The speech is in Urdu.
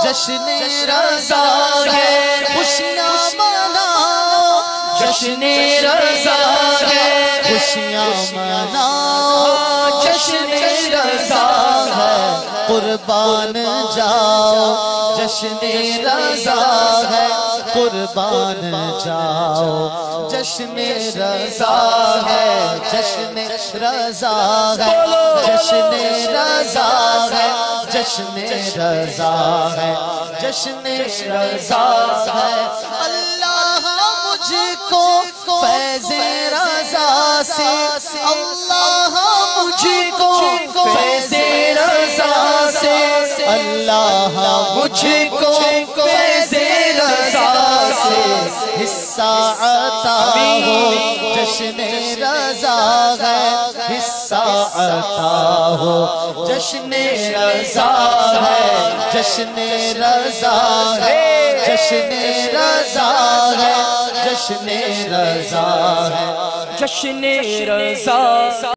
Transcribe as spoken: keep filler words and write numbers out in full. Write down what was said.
جشن رضا ہے خوشیاں مناؤ جشن رضا ہے خوشیاں مناؤ جشن رضا ہے قربان جاؤ جشن رضا ہے قربان جاؤ جشن رضا ہے جشن رضا ہے جشن رضا ہے جشن رضا ہے جشن رضا ہے اللہ مجھ کو فیض رضا سے اللہ مجھ کو فیض رضا سے اللہ مجھ کو فیض رضا سے حصہ عطا ہو جشن رضا ہے حصہ عطا ہو جشن رضا ہے جشن رضا ہے جشن رضا ہے جشن رضا ہے جشن رضا